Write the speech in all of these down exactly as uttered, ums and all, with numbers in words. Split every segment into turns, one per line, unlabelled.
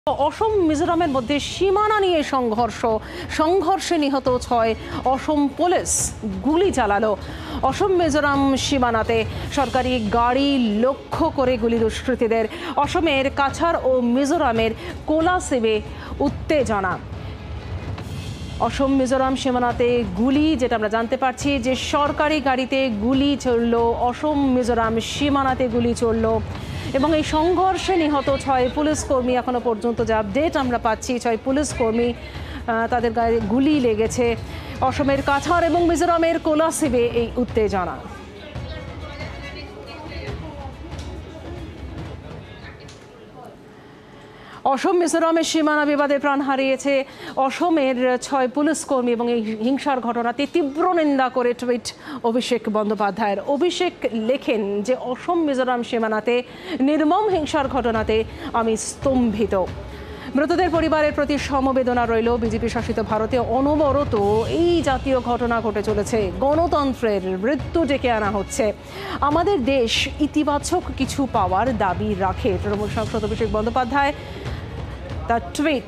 অসম মিজোরামের মধ্যে সীমানা নিয়ে সংঘর্ষ সংঘর্ষে নিহত ছয় অসম পুলিশ গুলি চালালো। অসম মিজোরাম সীমানাতে সরকারি গাড়ি লক্ষ্য করে গুলি দুষ্কৃতীদের। অসমের কাছাড় ও মিজোরামের কোলাসিবে উত্তেজনা। অসম মিজোরাম সীমানাতে গুলি, যেটা আমরা জানতে পারছি যে সরকারি গাড়িতে গুলি চলল, অসম মিজোরাম সীমানাতে গুলি চলল এবং এই সংঘর্ষে নিহত ছয় পুলিশ কর্মী। এখনো পর্যন্ত যে আপডেট আমরা পাচ্ছি, ছয় পুলিশ কর্মী তাদের গায়ে গুলি লেগেছে। অসমের কাছাড় এবং মিজোরামের কোলাসিবে এই উত্তেজনা। অসম মিজোরামের সীমানা বিবাদে প্রাণ হারিয়েছে অসমের ছয় পুলিশ কর্মী এবং এই হিংসার ঘটনাতে তীব্র নিন্দা করে টুইট অভিষেক বন্দ্যোপাধ্যায়ের। অভিষেক লেখেন যে অসম মিজোরাম সীমানাতে নির্মম হিংসার ঘটনাতে আমি স্তম্ভিত। মৃতদের পরিবারের প্রতি সমবেদনা রইল। বিজেপি শাসিত ভারতে অনবরত এই জাতীয় ঘটনা ঘটে চলেছে। গণতন্ত্রের মৃত্যু ডেকে আনা হচ্ছে। আমাদের দেশ ইতিবাচক কিছু পাওয়ার দাবি রাখে। তৃণমূল সাংসদ অভিষেক বন্দ্যোপাধ্যায় তার টুইট।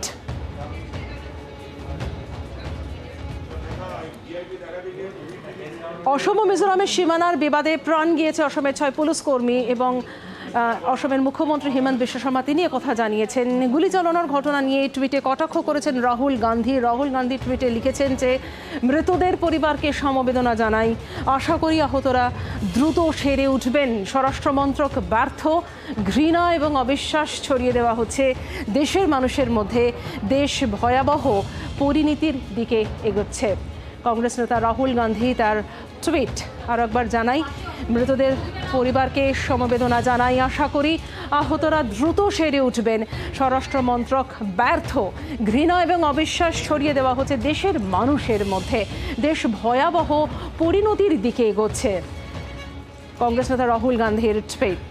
অসম ও মিজোরামের সীমানার বিবাদে প্রাণ গিয়েছে অসমের ছয় পুলিশ কর্মী এবং অসমের মুখ্যমন্ত্রী হিমন্ত বিশ্ব শর্মা তিনি কথা জানিয়েছেন। গুলি চালানোর ঘটনা নিয়ে টুইটে কটাক্ষ করেছেন রাহুল গান্ধী। রাহুল গান্ধী টুইটে লিখেছেন যে মৃতদের পরিবারকে সমবেদনা জানাই, আশা করি আহতরা দ্রুত সেরে উঠবেন। স্বরাষ্ট্রমন্ত্রক ব্যর্থ, ঘৃণা এবং অবিশ্বাস ছড়িয়ে দেওয়া হচ্ছে দেশের মানুষের মধ্যে। দেশ ভয়াবহ পরিণতির দিকে এগোচ্ছে। কংগ্রেস নেতা রাহুল গান্ধী তার টুইট আর একবার জানাই, মৃতদের পরিবারকে সমবেদনা জানাই, আশা করি আহতরা দ্রুত সেরে উঠবেন। স্বরাষ্ট্রমন্ত্রক ব্যর্থ, ঘৃণা এবং অবিশ্বাস ছড়িয়ে দেওয়া হচ্ছে দেশের মানুষের মধ্যে। দেশ ভয়াবহ পরিণতির দিকে এগোচ্ছে। কংগ্রেস নেতা রাহুল গান্ধীর টুইট।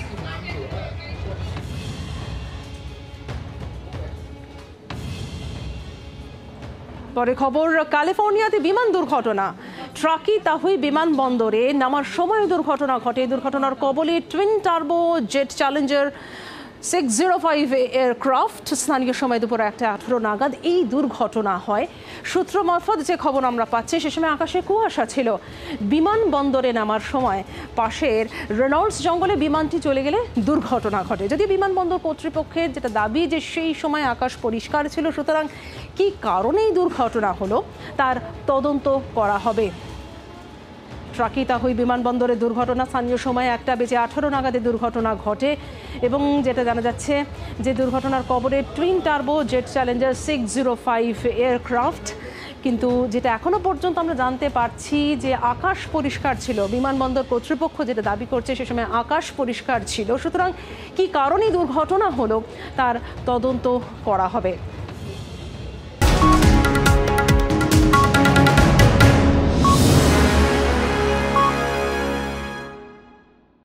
পরে খবর, ক্যালিফোর্নিয়াতে বিমান দুর্ঘটনা। ট্রাকি তাহুই বিমানবন্দরে নামার সময় দুর্ঘটনা ঘটে। দুর্ঘটনার কবলে twin turbo jet Challenger six zero five aircraft. স্থানীয় সময় দুপুর একটা আঠেরো নাগাদ এই দুর্ঘটনা হয়। সূত্র মারফত যে খবর আমরা পাচ্ছি, সে সময় আকাশে কুয়াশা ছিল। বিমানবন্দরে নামার সময় পাশের রেনল্ডস জঙ্গলে বিমানটি চলে গেলে দুর্ঘটনা ঘটে। যদিও বিমানবন্দর কর্তৃপক্ষের যেটা দাবি যে সেই সময় আকাশ পরিষ্কার ছিল, সুতরাং কী কারণে এই দুর্ঘটনা হলো তার তদন্ত করা হবে। ট্রাকি তাহুই বিমানবন্দরে দুর্ঘটনা। স্থানীয় সময় একটা বেজে আঠারো নাগাদে দুর্ঘটনা ঘটে এবং যেটা জানা যাচ্ছে যে দুর্ঘটনার কবলে twin turbo jet Challenger six zero five aircraft. কিন্তু যেটা এখনো পর্যন্ত আমরা জানতে পারছি যে আকাশ পরিষ্কার ছিল। বিমানবন্দর কর্তৃপক্ষ যেটা দাবি করছে সে সময় আকাশ পরিষ্কার ছিল। সুতরাং কী কারণে দুর্ঘটনা হলো তার তদন্ত করা হবে।